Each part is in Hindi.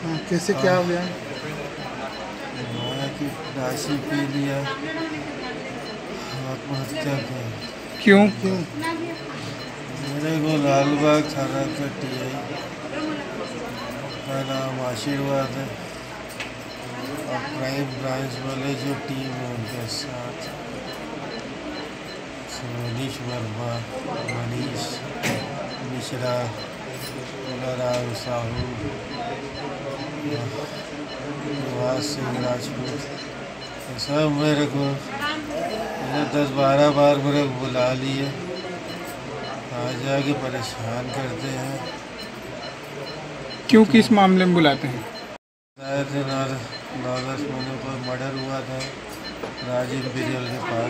हाँ, कैसे क्या हो गया? कि राशि पी लिया, आत्महत्या कर। क्यों? क्यों? मेरे को लालबाग थाना का टीआई का नाम आशीर्वाद है और क्राइम ब्रांच वाले जो टीम है उनके साथ मनीष वर्मा, मनीष मिश्रा, राम साहू, निवास सिंह राजपूत, सब मेरे को 10-12 बार मेरे को बुला लिए, आ जाके परेशान करते हैं। क्यों, किस मामले में बुलाते हैं? 9-10 महीने को मर्डर हुआ था राजीव बिरल के पास।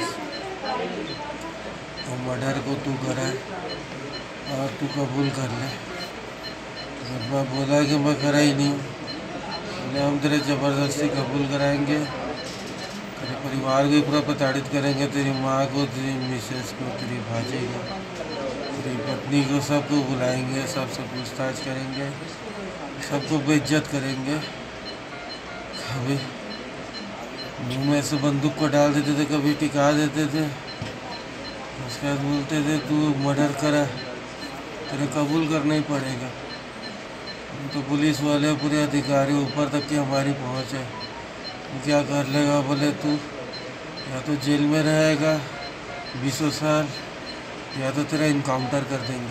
वो मर्डर को तू करा और तू कबूल कर ले। जब मैं बोला कि मैं करा ही नहीं, बोले हम तेरे ज़बरदस्ती कबूल कराएंगे, तेरे परिवार को पूरा प्रताड़ित करेंगे, तेरी माँ को, तेरी मिसेस को, तेरी भाजी को, तेरी पत्नी को, सबको बुलाएंगे, सबसे पूछताछ करेंगे, सबको बेइज्जत करेंगे। कभी मुँह में से बंदूक को डाल देते थे, कभी टिका देते थे। उसके बाद बोलते थे तू मर्डर करा, तेरे कबूल करना ही पड़ेगा। तो पुलिस वाले पूरे अधिकारी ऊपर तक की हमारी पहुँच है। तू क्या कर लेगा? बोले तू या तो जेल में रहेगा 20 साल या तो तेरा इनकाउंटर कर देंगे।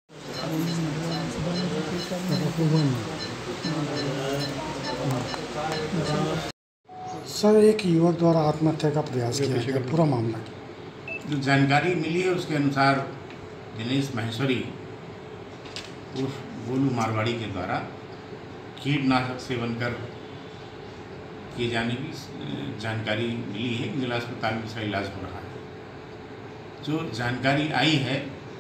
सर, एक युवक द्वारा आत्महत्या का प्रयास किया गया, पूरा मामला। जो जानकारी मिली है उसके अनुसार दिनेश महेश्वरी उर्फ गोलू मारवाड़ी के द्वारा कीटनाशक सेवन कर किए जाने की जानकारी मिली है। जिला अस्पताल में उसका इलाज हो रहा है। जो जानकारी आई है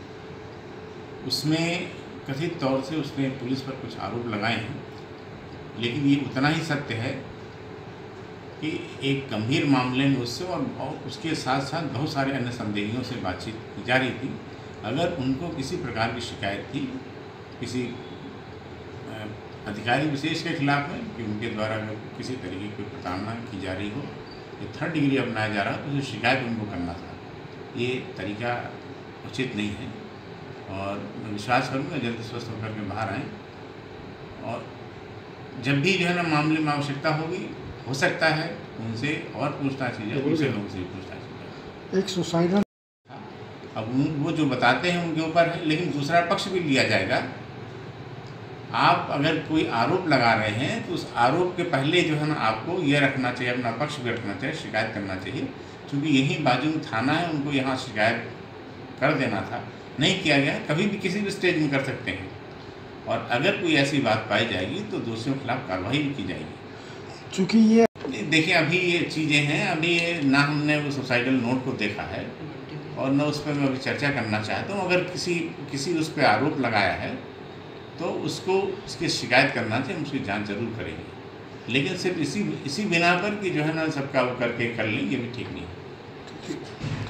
उसमें कथित तौर से उसने पुलिस पर कुछ आरोप लगाए हैं, लेकिन ये उतना ही सत्य है कि एक गंभीर मामले में उससे और उसके साथ साथ बहुत सारे अन्य संदेहियों से बातचीत की जा रही थी। अगर उनको किसी प्रकार की शिकायत थी किसी अधिकारी विशेष के खिलाफ में कि उनके द्वारा अगर किसी तरीके की प्रताड़ना की जा रही हो या थर्ड डिग्री अपनाया जा रहा हो, तो जो शिकायत उनको करना था, ये तरीका उचित नहीं है। और मैं विश्वास करूँगा जल्द स्वस्थ होकर के बाहर आएँ। और जब भी जो है ना मामले में आवश्यकता होगी, हो सकता है उनसे और पूछताछ की जाए, दूसरे लोगों से पूछताछ की जाए। एक सुसाइडल अब वो जो बताते हैं उनके ऊपर है, लेकिन दूसरा पक्ष भी लिया जाएगा। आप अगर कोई आरोप लगा रहे हैं तो उस आरोप के पहले जो है ना आपको ये रखना चाहिए, अपना पक्ष भी रखना चाहिए, शिकायत करना चाहिए। क्योंकि यही बाजू थाना है, उनको यहाँ शिकायत कर देना था, नहीं किया गया। कभी भी किसी भी स्टेज में कर सकते हैं, और अगर कोई ऐसी बात पाई जाएगी तो दोषियों के खिलाफ कार्रवाई भी की जाएगी। चूँकि ये देखिए अभी ये चीज़ें हैं, अभी ना हमने वो सुसाइडल नोट को देखा है और न उस पर मैं अभी चर्चा करना चाहता हूँ। अगर किसी उस पर आरोप लगाया है तो उसको उसकी शिकायत करना चाहिए, हम उसकी जांच जरूर करेंगे। लेकिन सिर्फ इसी बिना पर कि जो है ना सबका वो करके कर लें, ये भी ठीक नहीं है।